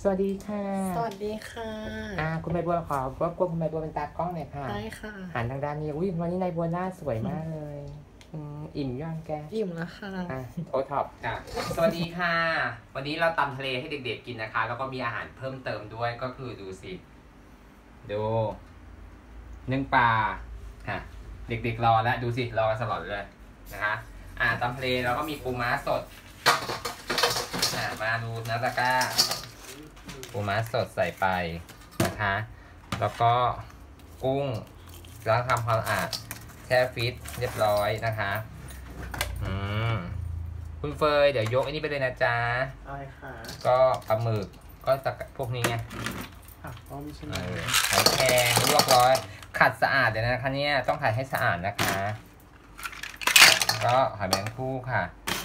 วัสดีค่ะสวัสดีค่ะคุณใบบัวขอรบกวนคุณใบบัวเป็นตากล้องหน่อยค่ะได้ค่ะหันทางด้านนี้อุ้ยวันนี้นายบัวหน้าสวยมากเลยอิ่มย่างแกอิ่มแล้วค่ะโอท็อปค่ะสวัสดีค่ะวันนี้เราตำทะเลให้เด็กๆกินนะคะแล้วก็มีอาหารเพิ่มเติมด้วยก็คือดูสิดูนึ่งปลาค่ะเด็กๆรอแล้วดูสิรอกันตลอดเลยนะคะตำทะเลเราก็มีปูม้าสดมาดูนะตะก้าปูม้าสดใส่ไปนะคะแล้วก็กุ้งแล้วทำความสะอาดแช่ฟิตเรียบร้อยนะคะคุณเฟยเดี๋ยวยกอันนี้ไปเลยนะจ๊ะอะไรค่ะก็ปลาหมึกก็พวกนี้ไงก็ไม่ใช่หอยแครงลวกร้อยขัดสะอาดเลยนะคะเนี่ยต้องขัดให้สะอาดนะคะก็หอยแมงภู่ค่ะ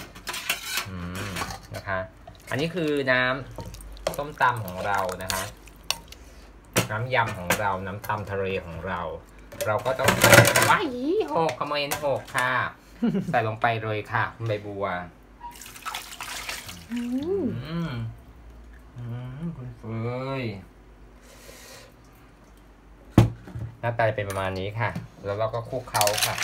นะคะอันนี้คือน้ำส้มตำของเรานะคะน้ำยำของเราน้ำตำทะเลของเราเราก็ต้องใส่ว้ายหกขโมยหกค่ะใส่ลงไปเลยค่ะคุณใบบัวคุณเฟยหน้าตาจะเป็นประมาณนี้ค่ะแล้วเราก็คลุกเคล้าค่ะ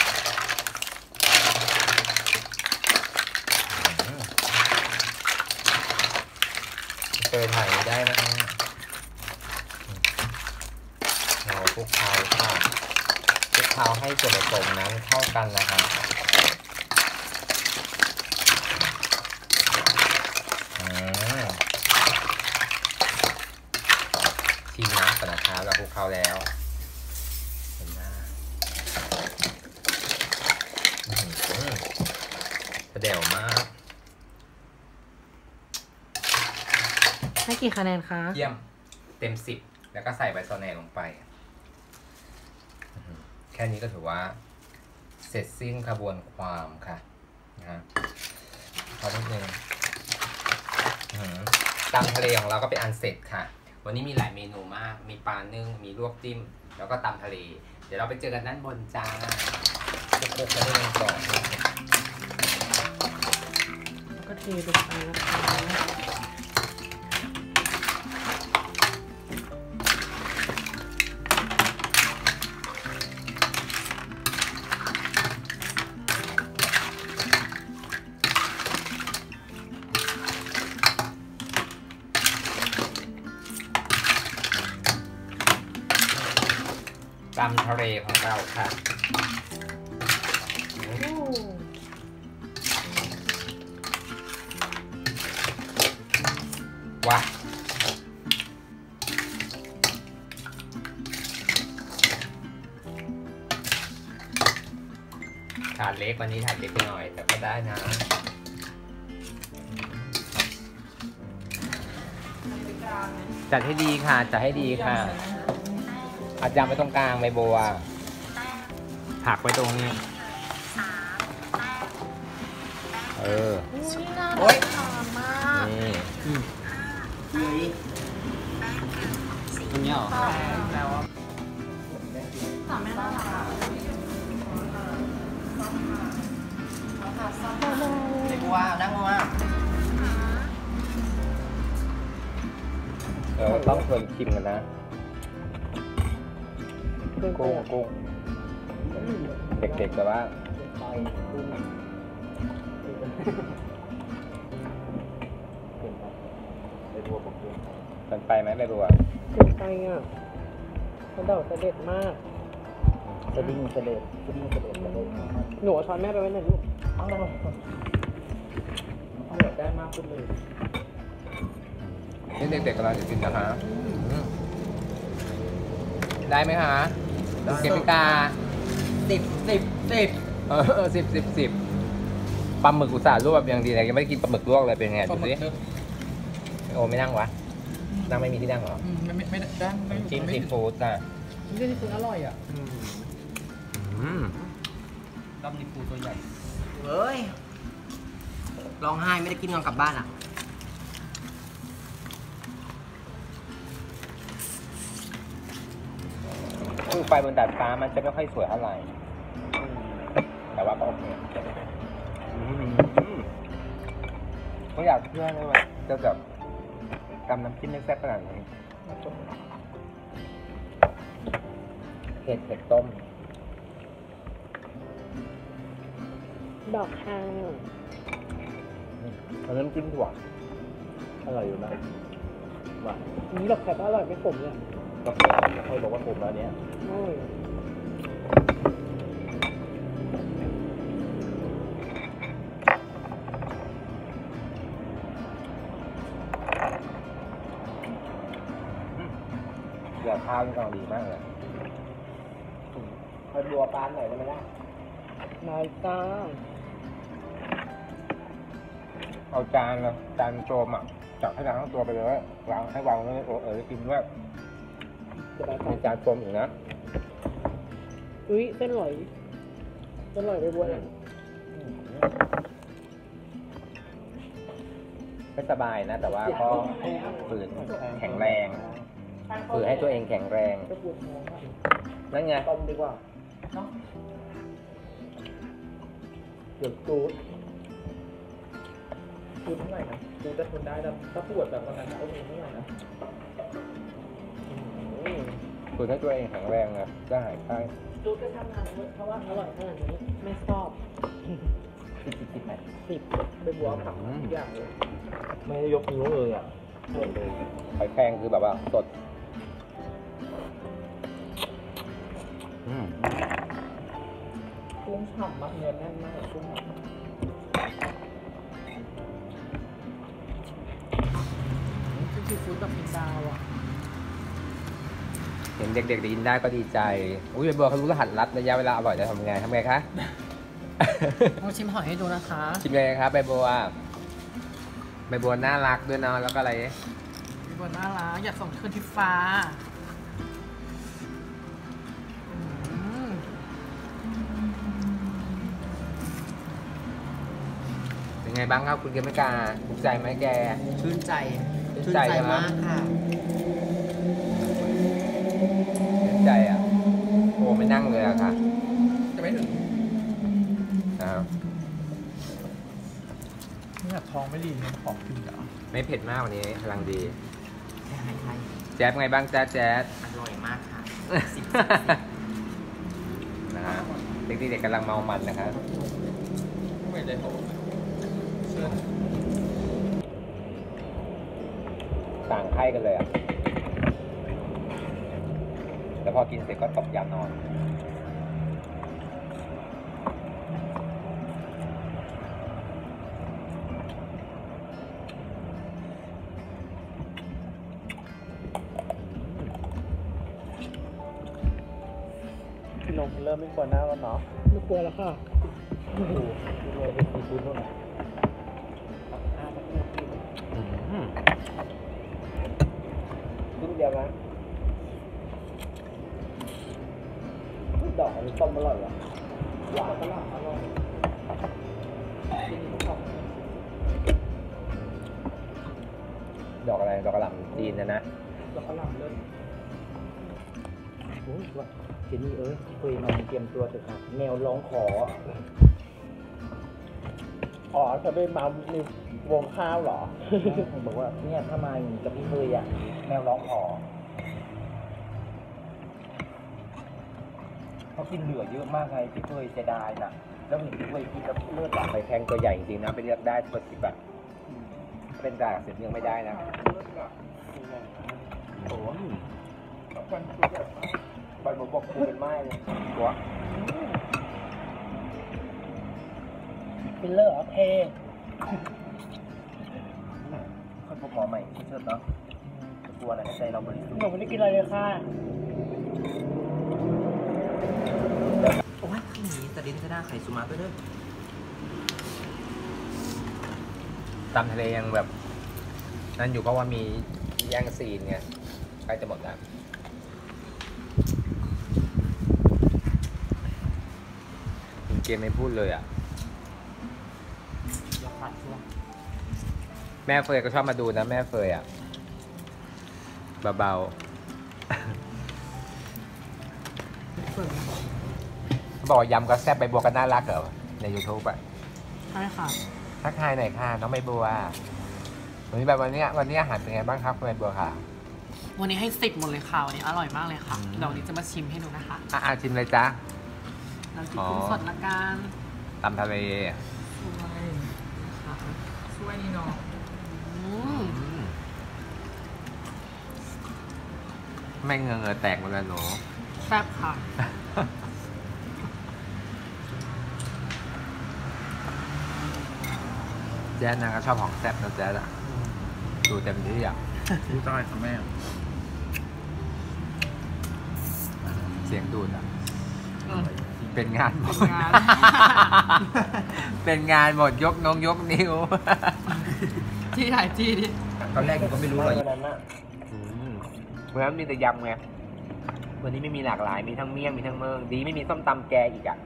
เฟยถ่ายไม่ได้นะฮะเราคลุกเคล้าค่ะคลุกเคล้าให้ส่วนผสมนั้นเข้ากันนะคะชิมน้ำก่อนนะคะเราคลุกเคล้าแล้วเห็นหน้าเดี่ยวมากให้กี่คะแนนคะเยี่ยมเต็ม10แล้วก็ใส่ใบสะแหน่ลงไปแค่นี้ก็ถือว่าเสร็จสิ้นกระบวนความค่ะนะฮะพอนิดนึงตำทะเลของเราก็เป็นอันเสร็จค่ะวันนี้มีหลายเมนูมากมีปลานึ่งมีลวกจิ้มแล้วก็ตำทะเลเดี๋ยวเราไปเจอกันด้านบนจ้าคลุกๆกันให้มันกรอบแล้วก็เทลงไปนะคะตำทะเลของเราค่ะว้าถาดเล็กวันนี้ถาดเล็กไปหน่อยแต่ก็ได้นะจัดให้ดีค่ะจัดให้ดีค่ะอาจารย์ไว้ตรงกลางใบบัวผักไว้ตรงนี้โอ้ยมากนี่อย่างนี้เหรอแล้วถามแม่น่ารักใบบัวนั่งมาต้องเคยชิมกันนะกุ้งเด็กๆแต่ว่ามันไปไหมใบบัวเกินไปอ่ะกระโดดเสด็จมากสดิ้งเสด็จหนูช้อนแม่ไปไว้ไหนลูกเดือดได้มากขึ้นเลยนี่เด็กๆกำลังจะกินนะคะได้ไหมคะเก็บพิกา10ปลาหมึกอุตส่าห์ลวกอย่างดีเลยยังไม่ได้กินปลาหมึกลวกเลยเป็นไงดูสิโอ้ไม่นั่งวะนั่งไม่มีที่นั่งหรอไม่ได้จิ้มซีฟู้ดอ่ะจิ้มซีฟู้ดอร่อยอ่ะต้มซีฟู้ดตัวใหญ่เฮ้ยร้องไห้ไม่ได้กินนอนกลับบ้านอ่ะไฟบนดาดฟ้ามันจะไม่ค่อยสวยเท่าไหร่แต่ว่าก็โอเคก็อยากเชื่อเลยว่าจะแบบตำน้ำจิ้มไม่แซ่บขนาดนี้เห็ดต้มดอกทางแล้วน้ำจิ้มถั่วอร่อยอยู่นะว่านี้ดอกแครอร่อยไม่ขมเลยก็เคยบอกว่าผมแล้วเนี้ยเดี๋ยวข้าวนี่กำลังดีมากเลยเอาบัวปานหน่อยได้ไหมล่ะนายจ้าเอาจานนะจานโจมอ่ะจับให้ล้างทั้งตัวไปเลยวางให้วางไว้กินด้วยมีจานโจมอยู่นะอุ้ยเส้นหลอยไปบัวน่ะไม่สบายนะ แต่ว่าก็ฝืนแข็งแรงฝืนให้ตัวเองแข็งแรงจะปวดท้องอ่ะนั่นไงต้มดีกว่าเนาะเดี๋ยวจูดเท่าไหร่นะจูดจะทนได้แต่ถ้าปวดแบบวันนั้นเอาเท่าไหร่นะฝืนให้ตัวเองแข็งแรงนะจะหายไข้จูดก็ทำงานเพราะว่าอร่อยขนาดนี้ไม่ชอบ10ไหม10ไปบัวผักทุกอย่างเลยไม่ได้ยกนิ้วเลยอ่ะสดเลยหอยแครงคือแบบว่าสดกุ้งฉ่ำมากเนื้อแน่นมากกุ้งซีฟู้ดแบบเป็นดาวอ่ะเห็นเด็กๆได้ยินได้ก็ดีใจอุ้ยใบบัวเขารู้รหัสลัดระยะเวลาอร่อยจะทำไงคะลองชิมหอยให้ดูนะคะชิมเลยครับใบบัวน่ารักด้วยเนาะแล้วก็อะไรใบบัวน่ารักอยากส่งคืนทิพฟ้าเป็นไงบ้างครับคุณเกมกาถูกใจไหมแกชื่นใจชื่นใจมากค่ะชื่นใจอ่ะโอ้ไม่นั่งเลยอะค่ะจะไม่ถึงนะครับนี่แบบท้องไม่ดีมันของกินเหรอไม่เผ็ดมากวันนี้กำลังดีใช่ใช่แจ๊บไงบ้างแจ๊บอร่อยมากค่ะนะฮะเด็กๆกำลังเมามันนะครับไม่ได้โหเชิญต่างไข้กันเลยอ่ะแล้วพอกินเสร็จก็ตบยานอนพี่นงเริ่มไม่กลัวหน้าแล้วเนาะไม่กลัวแล้วค่ะดูเลยเป็นซีฟู้ดนู่นน่ะรุ่นเดียวนะดอกอันนี้ต้มอร่อยอ่ะหวานอร่อยอร่อยดอกอะไรดอกกระหล่ำจีนนะดอกกระหล่ำเลยโอ้ยว่าเจนี่คุยนอนเตรียมตัวเถอะครับแมวร้องขออ๋อจะไปมาในวงข้าวเหรอผมบอกว่าเนี่ยถ้ามาอย่างนี้กับพี่เคยอ่ะแมวร้องขอเขากินเหลือเยอะมากไงพี่เคยเสียดายน่ะ แล้วเห็นพี่เคยกินแล้วเลือดไหลไปแทงตัวใหญ่จริงๆนะไปเลือกได้ตัวสิบแบบเป็นด่างเสร็จยังไม่ได้นะโอ้ยบอลบอกกูเป็นไม้เลยหัวฟิลเลอร์โอเคค่อยพบหมอใหม่ที่เชิดเนาะกลัวอะไรใจเราบริสุทธิ์หนูไม่ได้กินอะไรเลยค่ะโอ้ยที่นี้แต่ดินจะได้ไข่สุมาไปด้วยตำทะเลยังแบบนั่นอยู่เพราะว่ามีแย่งซีนไงใกล้จะหมดแล้วคุณเกมไม่พูดเลยอ่ะอย่าขาดช่วงแม่เฟยก็ชอบมาดูนะแม่เฟยอ่ะเบาๆบอกยำก็แซ่บใบบัวก็น่ารักเหรอใน YouTube อ่ะใช่ค่ะทักทายหน่อยค่ะน้องใบบัววันนี้อาหารเป็นไงบ้างครับคุณใบบัวค่ะวันนี้ให้10หมดเลยค่ะวันนี้อร่อยมากเลยค่ะอืมเดี๋ยววันนี้จะมาชิมให้ดูนะคะชิมเลยจ้าน้ำจิ้มกุ้งสดละกันตำทะเลช่วยนะคะช่วยนี่เนาะแม่งเหงือแตกหมดแล้วหนูแซ่บค่ะแจ๊ดนะก็ชอบของแซ่บนะแจ๊ดอะดูเต็มที่อะรู้ได้ค่ะแม่เสียงดูดอะอืมเป็นงานหมดเป็นงานเป็นงานหมดยกน้องยกนิ้วที่ถ่ายจี้ดิตอนแรกผมก็ไม่รู้เลยวันนั้นน่ะเพราะฉะนั้นมีแต่ยำไงวันนี้ไม่มีหลากหลายมีทั้งเมี่ยงมีทั้งเมืองดีไม่มีส้มตำแกอีกอะ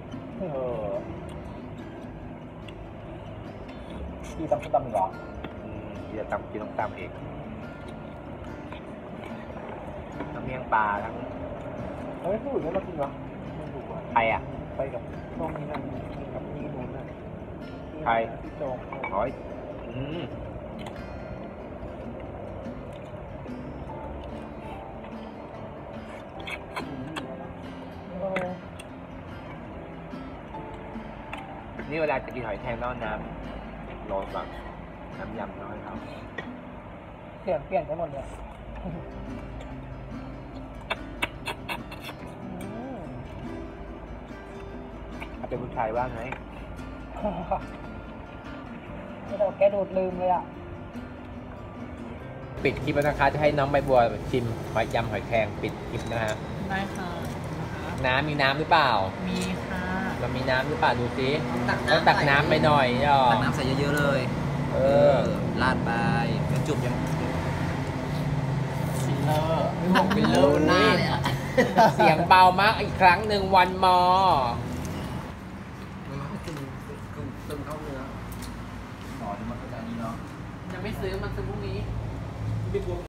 พี่ตำอีกเหรอที่จะตำกินต้องตำเองทั้งเมี่ยงปลาทั้งเฮ้ยผู้อื่นไม่มากินเหรอไม่ถูกอ่ะใครอะไปกับช่วงนี้นะกับนี่นู้นน่ะใครพี่โจงร้อยนี่เวลาจะกินหอยแครงต้องเอาน้ำลงก่อนน้ำยำน้อยเขาเปลี่ยนไปหมดเลยถ้าเป็นผู้ชายว่าไงไม่ต้องแกดูดลืมเลยอ่ะปิดคลิปแล้วนะคะจะให้น้องใบบัวชิมหอยยำหอยแครงปิดคลิปนะฮะได้ค่ะมีน้ำหรือเปล่ามีค่ะมันมีน้ำหรือเปล่าดูสิต้องตักน้ำไปหน่อยย่อตักน้ำใส่เยอะๆเลยเออลาดไปเป็นจุ่มยังฟิลเลอร์บอกฟิลเลอร์หน้าเลยอะ เสียงเบามากอีกครั้งหนึ่งวันมอตึงเข้าเนื้ออ๋อเดี๋ยวมันก็จะอันนี้เนาะยังไม่ซื้อมันซื้อพรุ่งนี้